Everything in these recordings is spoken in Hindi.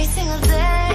every single day.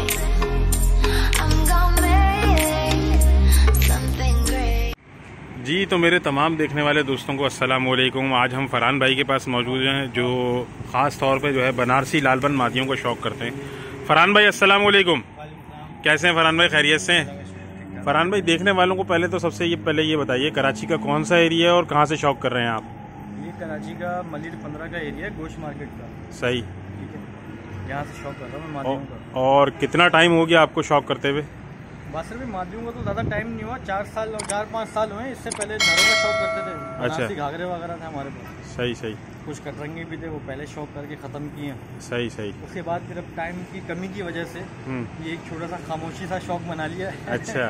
I'm gonna make something great. जी तो मेरे तमाम देखने वाले दोस्तों को अस्सलाम वालेकुम। आज हम फरहान भाई के पास मौजूद हैं जो ख़ास तौर पे जो है बनारसी लालबन मादियों को शौक़ करते हैं। फरहान भाई अस्सलाम वालेकुम, कैसे हैं फरहान भाई? खैरियत से हैं? फरहान भाई देखने वालों को पहले तो सबसे पहले ये बताइए कराची का कौन सा एरिया है और कहाँ से शौक़ कर रहे हैं आप? ये कराची का मलिर 15 का एरिया है, गोश्त मार्केट का। सही, ठीक है, यहाँ से शौक़ कर रहा हूँ मैं मादियों का। और कितना टाइम हो गया आपको शौक़ करते हुए? बस भी मादियों का तो ज़्यादा टाइम नहीं हुआ, 4-5 साल हुए। इससे पहले नरों का शौक़ करते थे। अच्छा, घाघरे वगैरह थे हमारे पास। सही सही। कुछ कटरंगे भी थे, वो पहले शौक़ करके ख़त्म किए। सही सही। उसके बाद फिर अब टाइम की कमी की वजह से ये एक छोटा सा खामोशी सा शौक़ बना लिया है। अच्छा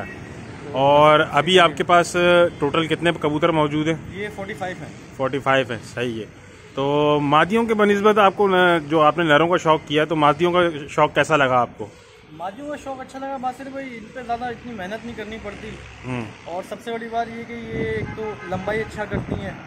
और अभी आपके पास टोटल कितने कबूतर मौजूद हैं? ये 45 है। 45 है, सही है। तो मादियों के बनिस्बत आपको जो आपने नरों का शौक़ किया तो मादियों का शौक़ कैसा लगा आपको? मादियों का शौक़ अच्छा लगा बासिर भाई, इन पे ज़्यादा इतनी मेहनत नहीं करनी पड़ती। और सबसे बड़ी बात ये कि ये एक तो लंबाई अच्छा करती हैं,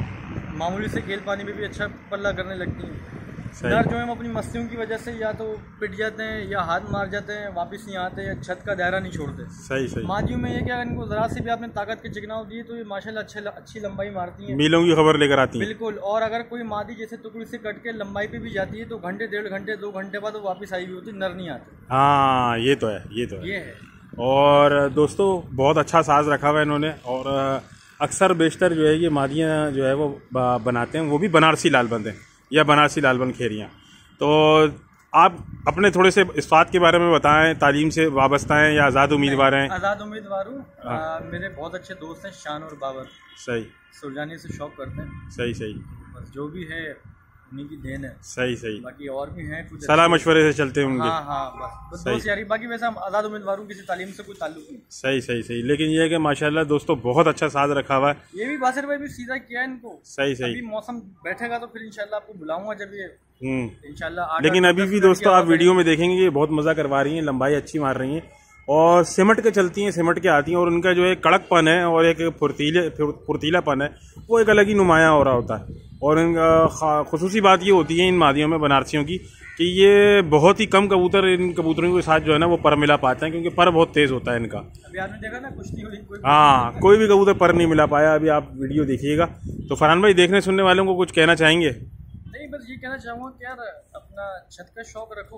मामूली से खेल पानी में भी अच्छा पल्ला करने लगती हैं। नर जो है अपनी मस्तियों की वजह से या तो पिट जाते हैं या हाथ मार जाते हैं, वापस नहीं आते, या छत का दायरा नहीं छोड़ते। सही सही। मादियों में ये क्या, इनको जरा से भी आपने ताकत के चिकनाव दिए तो ये माशाल्लाह अच्छी लंबाई मारती हैं, मीलों की खबर लेकर आती हैं। बिल्कुल। और अगर कोई मादी जैसे टुकड़ी से कट के लंबाई पे भी जाती है तो घंटे 1.5 घंटे 2 घंटे बाद वो वापस आई हुई होती, नर नहीं आते। हाँ ये तो है, ये तो है, ये है। और दोस्तों बहुत अच्छा साज रखा हुआ है इन्होंने। और अक्सर बेशतर जो है ये मादियाँ जो है वो बनाते हैं, वो भी बनारसी लालबंद हैं या बनारसी लालबंद खेरियाँ। तो आप अपने थोड़े से इस बात के बारे में बताएं, तालीम से वाबस्ता हैं या आज़ाद उम्मीदवार हैं? आज़ाद उम्मीदवार हूँ। मेरे बहुत अच्छे दोस्त हैं शान और बाबर। सही। सुरजानी से शौक़ करते हैं। सही सही। बस जो भी है उन्हीं की देन है। सही सही। बाकी और भी हैं कुछ सलाह मशवरे से चलते होंगे। हाँ हाँ, बस दोस्त यारी। बाकी वैसे हम आज़ाद उम्मीदवार हूँ, किसी तालीम से कोई ताल्लुक नहीं। सही सही सही। लेकिन ये है कि माशाल्लाह दोस्तों बहुत अच्छा साज रखा हुआ है। ये भी बासिर भाई भी सीधा किया है इनको। सही सही। अभी मौसम बैठेगा तो फिर इंशाल्लाह आपको बुलाऊंगा जब ये इंशाल्लाह। लेकिन अभी भी दोस्तों आप वीडियो में देखेंगे ये बहुत मजा करवा रही हैं, लंबाई अच्छी मार रही हैं और सिमट के चलती हैं, सिमट के आती हैं। और उनका जो है कड़कपन है और एक फुर्तीलापन है वो एक अलग ही नुमाया हो रहा होता है। और इनका खुसूसी बात ये होती है इन मादियों में बनारसियों की कि ये बहुत ही कम कबूतर इन कबूतरों के साथ जो है ना वो पर मिला पाते हैं, क्योंकि पर बहुत तेज होता है इनका। अभी आपने देखा ना, कुछ नहीं हुई, हाँ कोई भी कबूतर पर नहीं मिला पाया। अभी आप वीडियो देखिएगा। तो फरहान भाई देखने सुनने वालों को कुछ कहना चाहेंगे? नहीं, बस ये कहना चाहूँगा कि यार अपना छत का शौक़ रखो।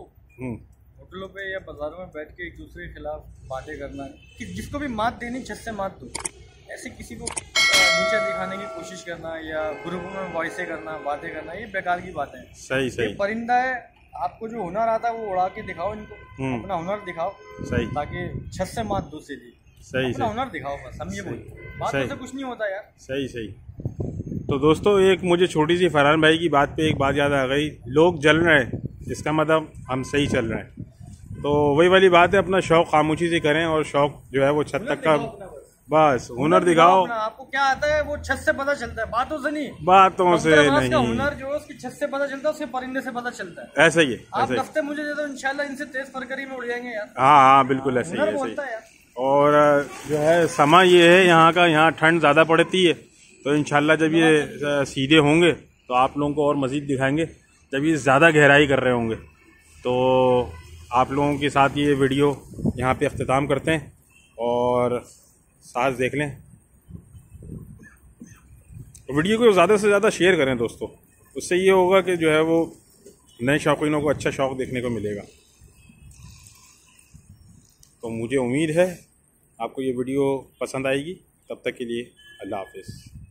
होटलों पे या बाजारों में बैठ के एक दूसरे के खिलाफ बातें करना, कि जिसको भी मात देनी छत से मात दो। ऐसे किसी को नीचा दिखाने की कोशिश करना या ग्रुप में वॉइसें करना, बातें करना, ये बेकार की बातें हैं। सही सही। परिंदा है, आपको जो हुनर आता है वो उड़ा के दिखाओ इनको, अपना हुनर दिखाओ। सही। ताकि छत से मात दो सीधी। सही अपना हुनर दिखाओ, बस हम ये बोलिए, बातों से कुछ नहीं होता यार। सही सही। तो दोस्तों एक मुझे छोटी सी फरहान भाई की बात पे एक बात याद आ गई, लोग जल रहे हैं इसका मतलब हम सही चल रहे हैं। तो वही वाली बात है, अपना शौक़ खामोशी से करें और शौक़ जो है वो छत तक का, बस हुनर दिखाओ। आपको क्या आता है वो छत से पता चलता है, बातों से नहीं। बातों से नहीं, हुनर जो है उसकी छत से पता चलता है, उसके परिंदे से पता चलता है। ऐसा ही है। आप दफ्ते मुझे दे दो, इंशाल्लाह इनसे तेज फरकरी में उड़ जाएंगे यार। हाँ हाँ बिल्कुल ऐसे ही, ऐसे ही। और जो है समा ये है यहाँ का, यहाँ ठंड ज़्यादा पड़ती है। तो इंशाल्लाह जब ये सीधे होंगे तो आप लोगों को और मज़ीद दिखाएंगे जब ये ज़्यादा गहराई कर रहे होंगे। तो आप लोगों के साथ ये वीडियो यहाँ पे अख्तिताम करते हैं और साथ देख लें। वीडियो को ज़्यादा से ज़्यादा शेयर करें दोस्तों, उससे ये होगा कि जो है वो नए शौकीनों को अच्छा शौक़ देखने को मिलेगा। तो मुझे उम्मीद है आपको ये वीडियो पसंद आएगी। तब तक के लिए अल्लाह हाफ़िज़।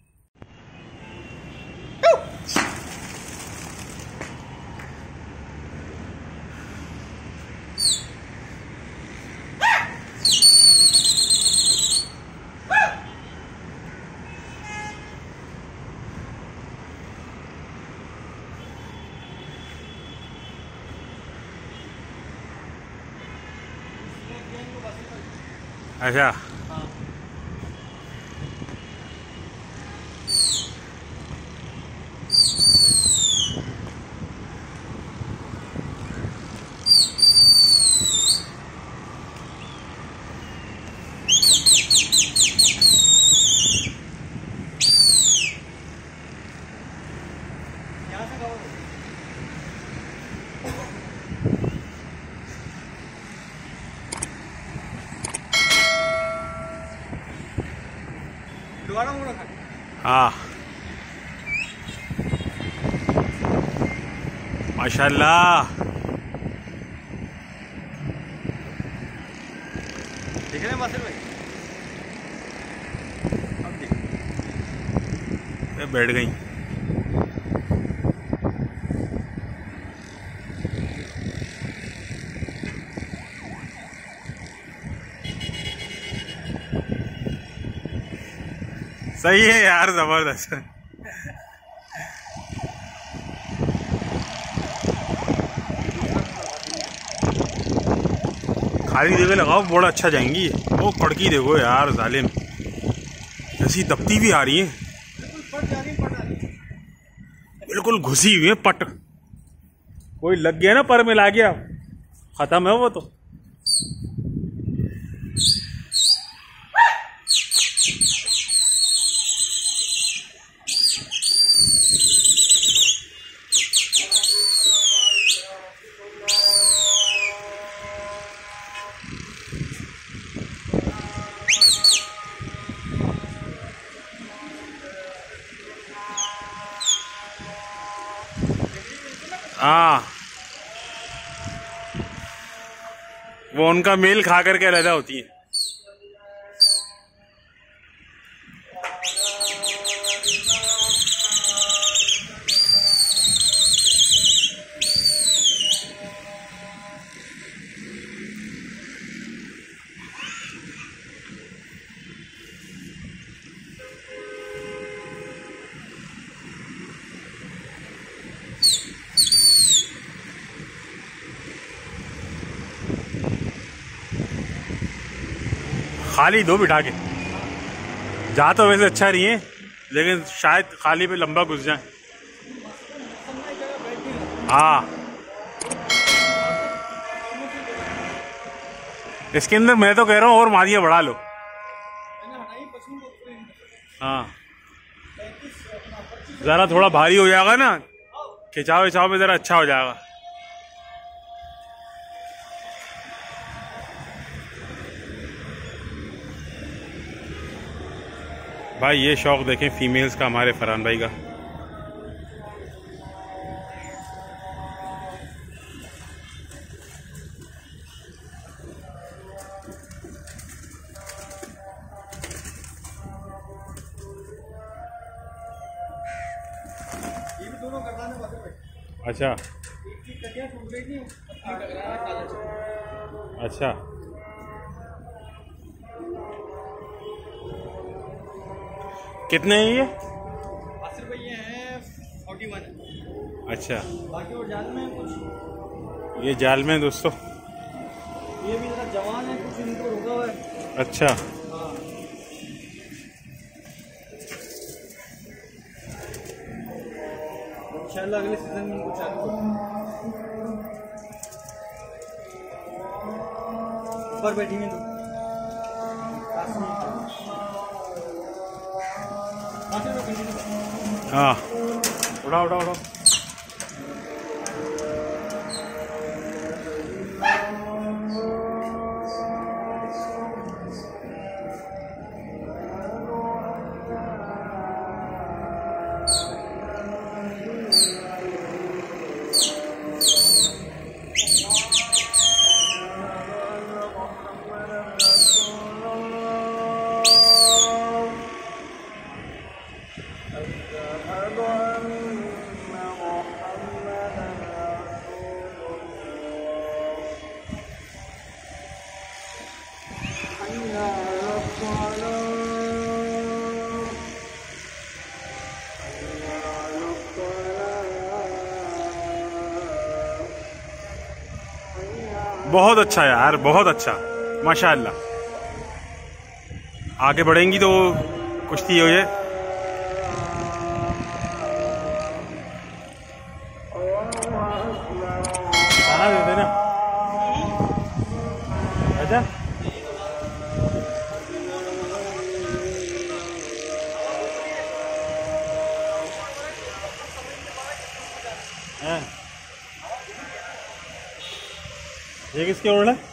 अच्छा दोबारा मुड़ा खा। हाँ माशाल्लाह। देख रहे हैं बासिर भाई? अब देख। बैठ गई। सही है यार, जबरदस्त। खाली जगह लगाओ, बड़ा अच्छा जाएंगी। वो कड़की देखो यार जालिम, ऐसी दबती भी आ रही है, बिल्कुल घुसी हुई है पट। कोई लग गया ना, पर में ला गया, खत्म है वो तो। हाँ, वो उनका मेल खा करके अलग होती है। खाली दो बिठा के जा, तो वैसे अच्छा नहीं है, लेकिन शायद खाली पे लंबा घुस जाए। हाँ, इसके अंदर मैं तो कह रहा हूँ और मादिया बढ़ा लो। हाँ, जरा थोड़ा भारी हो जाएगा ना, खिंचाव विचाव में जरा अच्छा हो जाएगा। भाई ये शौक देखें फीमेल्स का हमारे फरहान भाई का। ये भी दोनों गर्दान है बासिर भाई। अच्छा एक की कटिया टूट गई थी, अपनी टकरा है काला चक्कर। अच्छा, कितने हैं ये? बासिर भाई ये हैं 41 है। अच्छा, बाकी और जाल में है कुछ। ये जाल में दोस्तों, ये भी जरा जवान है, कुछ इनको रुका हुआ है। अच्छा, हाँ, इंशाल्लाह अगले सीजन में इनको चालू करेंगे। ऊपर बैठेंगे तो हाँ, उठाओ उठाओ उठाओ। बहुत अच्छा यार, बहुत अच्छा, माशाअल्लाह। आगे बढ़ेंगी तो कुश्ती हो जाए। खाना दे देना। अच्छा, हाँ, ये किसके ओर है?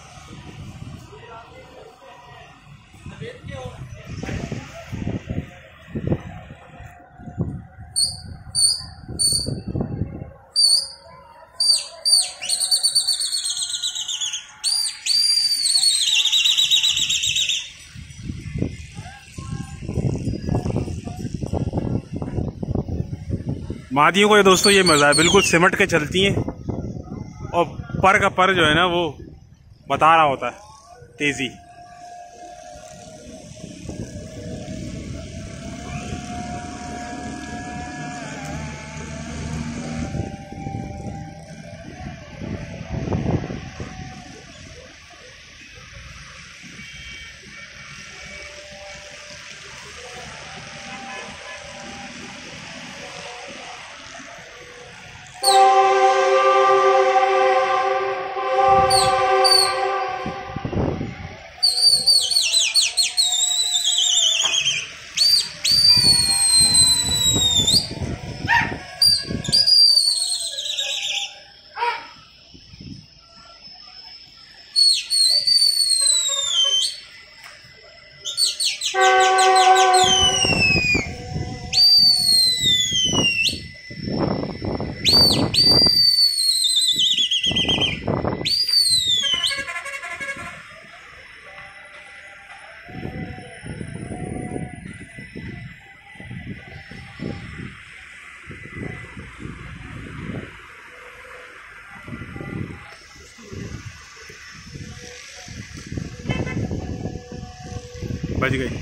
मादियों को ये दोस्तों ये मजा है, बिल्कुल सिमट के चलती हैं और पर का पर जो है ना वो बता रहा होता है तेजी। बज गई।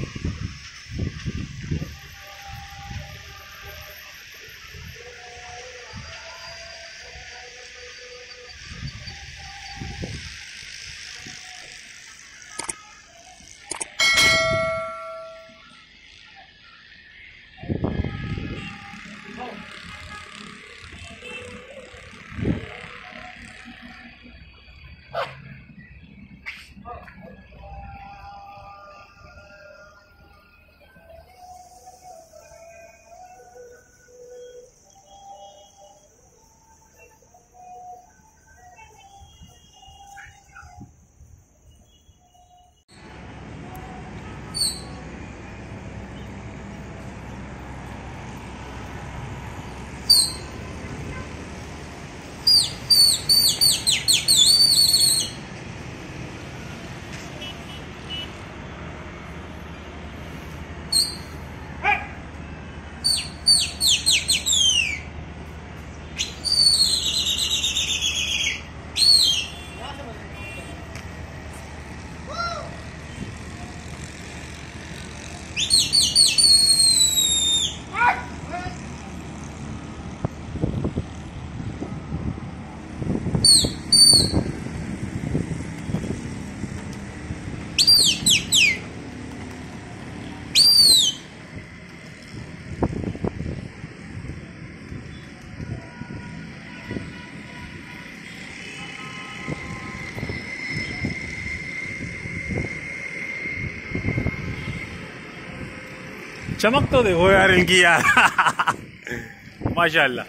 चमक तो देखो यार इनकी यार माशाल्लाह।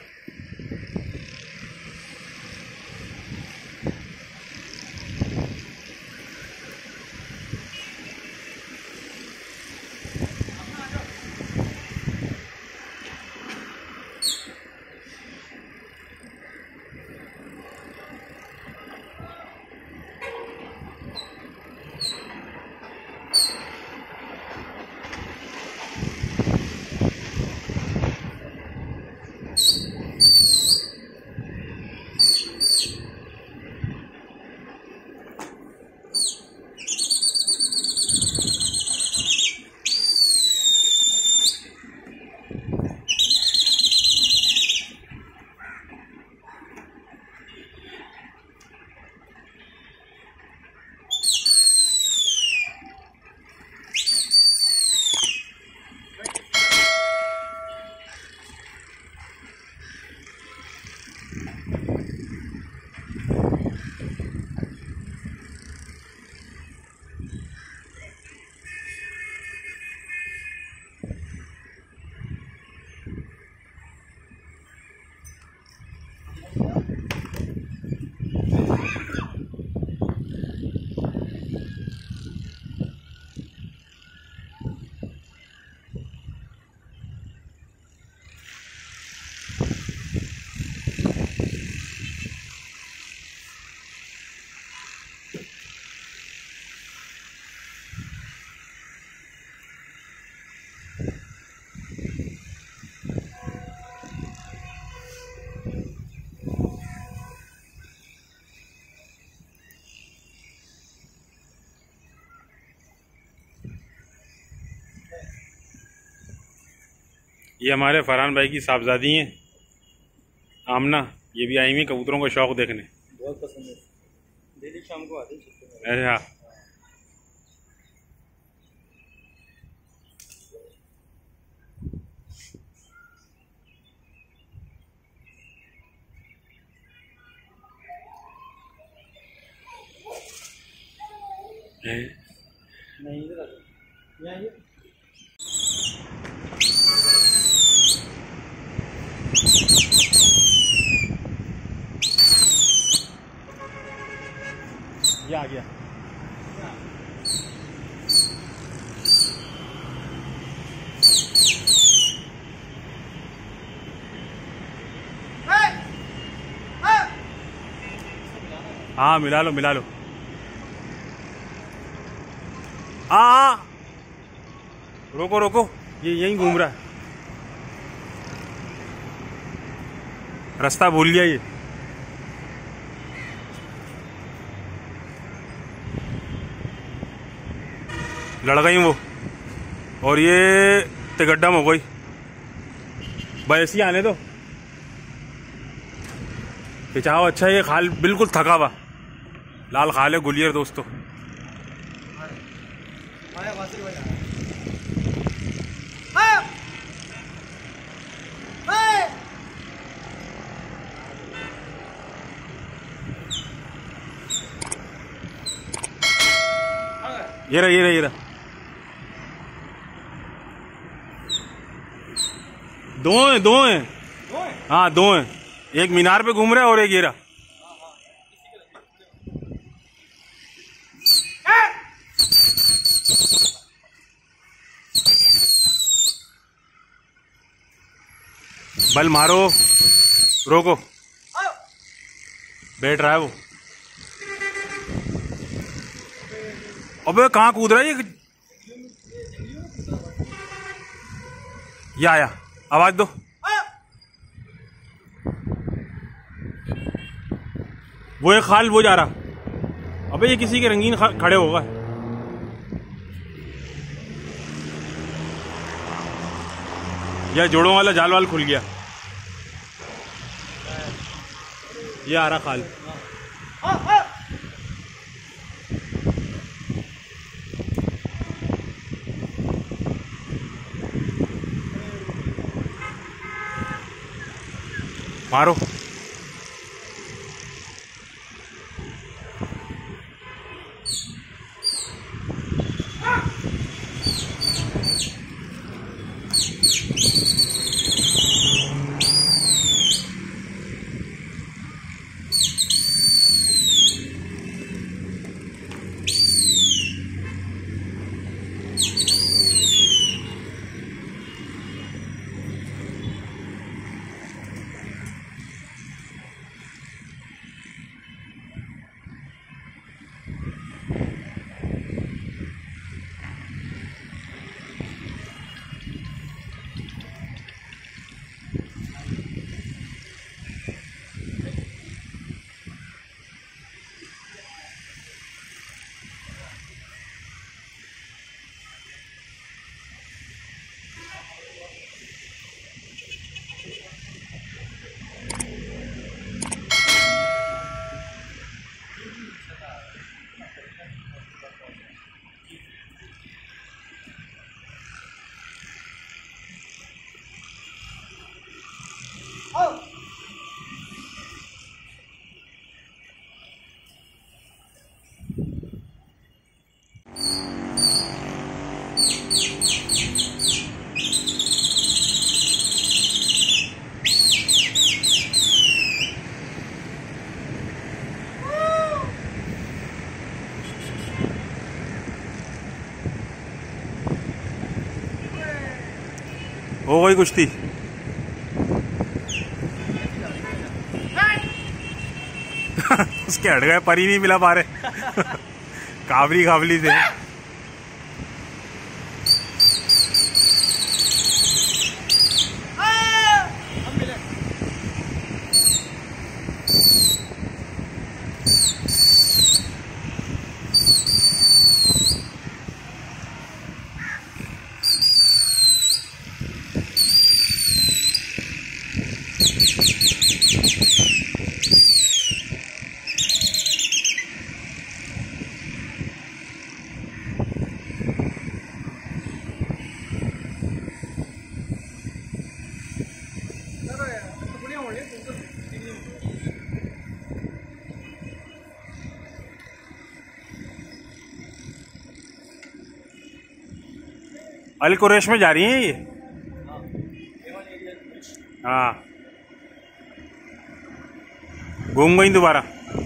ये हमारे फरहान भाई की साहबजादी हैं आमना, ये भी आई हुई कबूतरों का शौक देखने। बहुत पसंद है, डेली शाम को आते हैं। अरे हाँ, नहीं इधर यहाँ ये आ गया। हाँ मिला लो मिला लो। हाँ रोको रोको, ये यहीं घूम रहा है, रास्ता भूल गया ये। लड़ गई वो, और ये तिगड्डम हो गई। भाई ऐसी आने दो, खिंचाव अच्छा है। ये खाल बिल्कुल थका हुआ, लाल खाल है गुलियर दोस्तों। ये रहा ये रहा ये रहा, दो हैं। हाँ दो हैं, एक मीनार पे घूम रहा है और एक ये रहा। बल मारो, रोको, बैठ रहा है वो। अबे कहाँ कूद रहा है ये आया, आवाज दो। वो एक खाल वो जा रहा। अबे ये किसी के रंगीन खड़े होगा। यह जोड़ों वाला जाल वाल खुल गया। ये आ रहा खाल। मारो। हो गई कुश्ती। उसके हट गए, पर ही नहीं मिला पारे। काबली काबली से। अल कुरैश में जा रही हैं ये? हाँ, घूम गई दोबारा।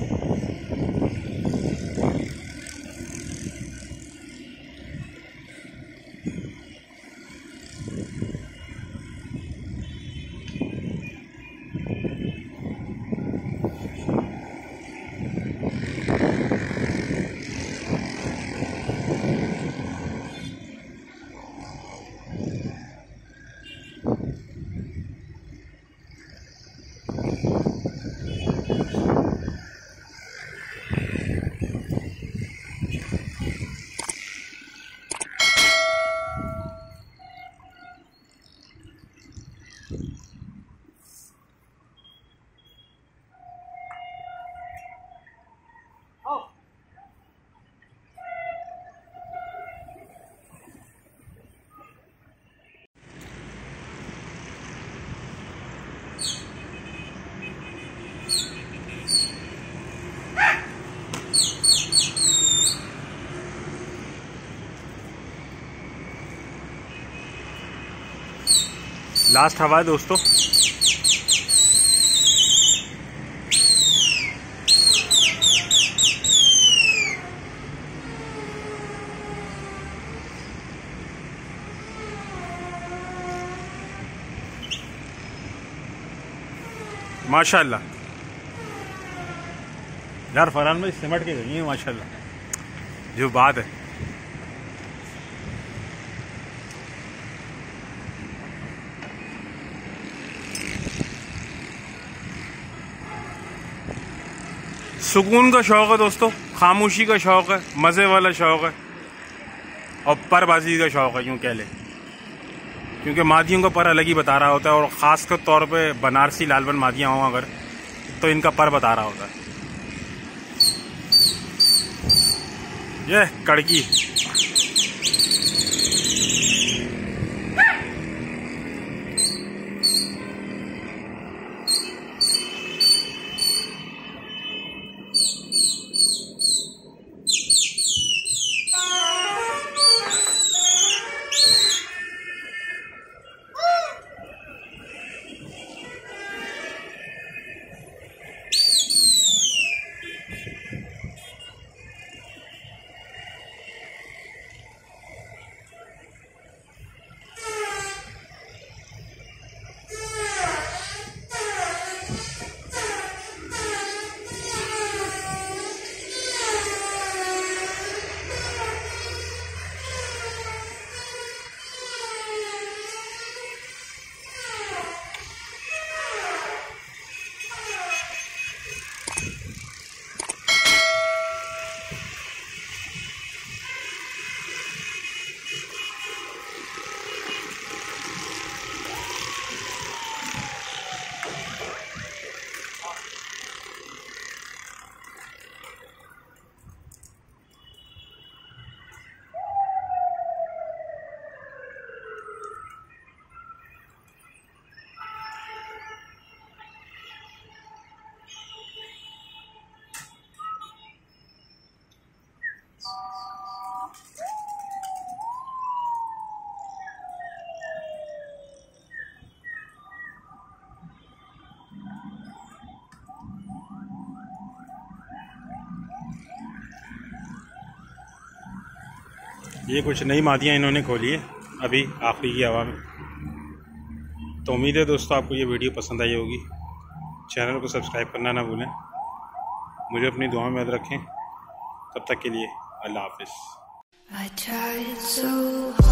लास्ट हवा है दोस्तों। माशाल्लाह यार, फरहान भाई सिमट के गई है माशाल्लाह, जो बात है। सुकून का शौक़ है दोस्तों, खामोशी का शौक़ है, मज़े वाला शौक़ है और परबाजी का शौक़ है यूँ कह लें, क्योंकि मादियों का पर अलग ही बता रहा होता है और ख़ास कर तौर पे बनारसी लालबन मादियाँ हों अगर, तो इनका पर बता रहा होता है। ये कड़की ये कुछ नई मादियाँ इन्होंने खोली है अभी आखिरी की हवा में। तो उम्मीद है दोस्तों आपको ये वीडियो पसंद आई होगी। चैनल को सब्सक्राइब करना ना भूलें। मुझे अपनी दुआ में याद रखें। तब तक के लिए अल्लाह हाफिज़।